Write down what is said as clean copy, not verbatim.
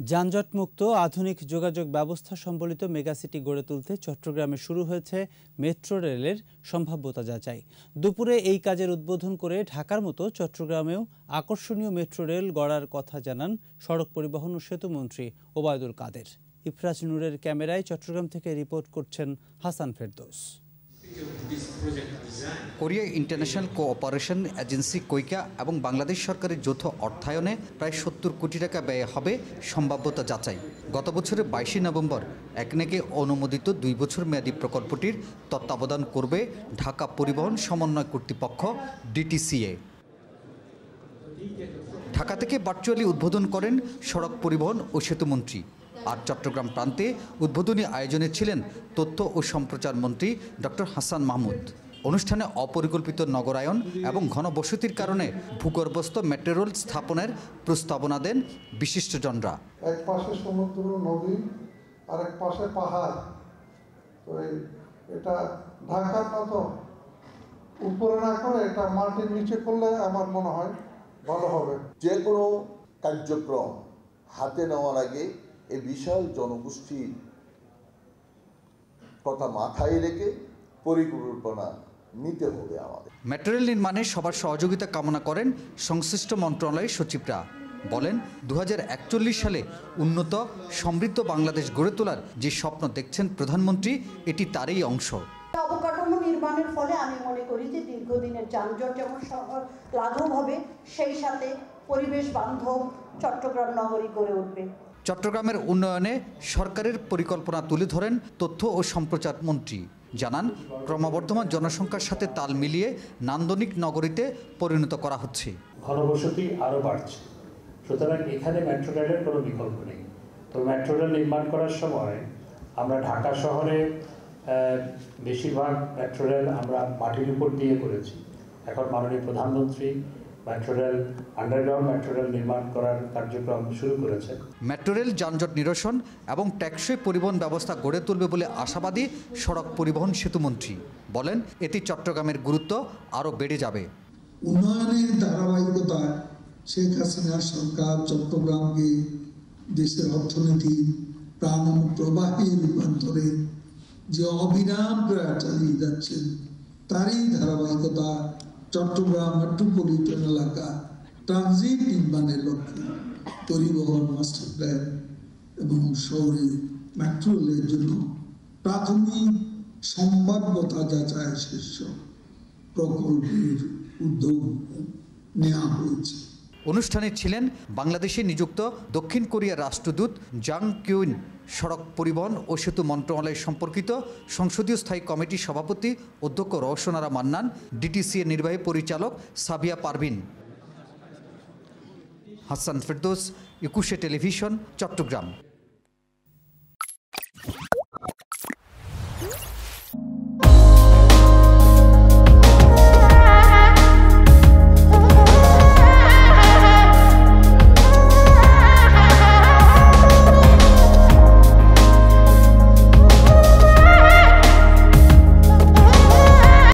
যানজটমুক্ত আধুনিক যোগাযোগ ব্যবস্থা সম্বলিত মেগাসিটি গড়ে তুলতে চট্টগ্রামে শুরু হয়েছে মেট্রো রেলের সম্ভাব্যতা যাচাই। দুপুরে এই কাজের উদ্বোধন করে ঢাকার মতো চট্টগ্রামেও আকর্ষণীয় মেট্রো রেল গড়ার কথা জানান সড়ক পরিবহন ও সেতুমন্ত্রী ওবায়দুল কাদের। ইফরাজ নূরের ক্যামেরায় চট্টগ্রাম থেকে রিপোর্ট করছেন Hasan Ferdous. Korea International Cooperation Agency KOICA এবং বাংলাদেশ সরকারের যৌথ অর্থায়নে প্রায় ৭০ কোটি টাকা ব্যয় হবে সম্ভাব্যতা যাচাই। গত বছরের ২২ নভেম্বর একনেকে অনুমোদিত ২ বছর মেয়াদী প্রকল্পটির তত্ত্বাবধান করবে ঢাকা পরিবহন সমন্বয় কর্তৃপক্ষ ডিটিসিএ। ঢাকা থেকে ভার্চুয়ালি উদ্বোধন করেন সড়ক পরিবহন ও সেতুমন্ত্রী। আর চট্টগ্রাম প্রান্তে উদ্বোধনী আয়োজনে ছিলেন তথ্য ও সম্প্রচার মন্ত্রী ডক্টর হাসান মাহমুদ। অনুষ্ঠানে অপরিকল্পিত নগরায়ন এবং ঘনবসতির কারণে ভূগর্ভস্থ মেট্রো রেল স্থাপনের প্রস্তাবনা দেন বিশিষ্টজনরা। এক পাশে সমুদ্র নদী আর এক পাশে পাহাড়, তো এটা ঢাকার মতো উপরে না করে এটা মাটির নিচে করলে আমার মনে হয় ভালো হবে। যে কোনো কার্যক্রম হাতে নেওয়ার আগে এই বিশাল জনগোষ্ঠীর কথা মাথায় রেখে পরিকল্পনা নিতে হবে আমাদের। মেট্রো রেল নির্মাণে সবার সহযোগিতা কামনা করেন সংশ্লিষ্ট মন্ত্রণালয়ের সচিবরা। বলেন ২০৪১ সালে উন্নত সমৃদ্ধ বাংলাদেশ গড়ে তোলার যে স্বপ্ন দেখছেন প্রধানমন্ত্রী, এটি তারই অংশ। অবকাঠামো নির্মাণের ফলে আমি মনে করি যে দীর্ঘদিনের যানজট যেমন লাঘব হবে, সেই সাথে পরিবেশ বান্ধব চট্টগ্রাম নগরী গড়ে উঠবে। চট্টগ্রামের উন্নয়নে সরকারের পরিকল্পনা তুলে ধরেন তথ্য ও সম্প্রচার মন্ত্রী। জানান ক্রমবর্ধমান জনসংখ্যার সাথে তাল মিলিয়ে নান্দনিক নগরীতে পরিণত করা হচ্ছে। ঘনবসতি আরও বাড়ছে, সুতরাং এখানে মেট্রো রেলের কোনো বিকল্প নেই। তো মেট্রো রেল নির্মাণ করার সময় আমরা ঢাকা শহরে বেশিরভাগ মেট্রো রেল আমরা মাটির উপর দিয়ে করেছি। এখন মাননীয় প্রধানমন্ত্রী metro rail underground metro rail নির্মাণ করার কার্যক্রম শুরু করেছে। মেট্রো রেল যানজট নিরসন এবং টেকসই পরিবহন ব্যবস্থা গড়ে তুলবে বলে আশাবাদী সড়ক পরিবহন সেতুমন্ত্রী। বলেন এতে চট্টগ্রামের গুরুত্ব আরও বেড়ে যাবে। উন্নয়নের ধারাবাহিকতা শেখ হাসিনা সরকার চট্টগ্রামকে দেশের অর্থনীতি প্রাণ প্রবাহী রূপান্তরে যে অবিরাম প্রয়াস চালিয়ে যাচ্ছেন, তারই ধারাবাহিকতা চট্টগ্রাম মেট্রোপলিটন এলাকা ট্রানজিট নির্মাণের লক্ষ্যে পরিবহন মাস্টার প্ল্যান এবং শহরে মেট্রো রেলের জন্য প্রাথমিক সম্ভাব্যতা যাচাই শীর্ষ প্রকল্পের উদ্যোগ নেওয়া হয়েছে। অনুষ্ঠানে ছিলেন বাংলাদেশে নিযুক্ত দক্ষিণ কোরিয়ার রাষ্ট্রদূত জাং কিউইন, সড়ক পরিবহন ও সেতু মন্ত্রণালয় সম্পর্কিত সংসদীয় স্থায়ী কমিটির সভাপতি অধ্যক্ষ রওশন আরা মান্নান, ডিটিসিএ নির্বাহী পরিচালক সাবিয়া পারভিন। হাসান ফেরদৌস, একুশে টেলিভিশন, চট্টগ্রাম।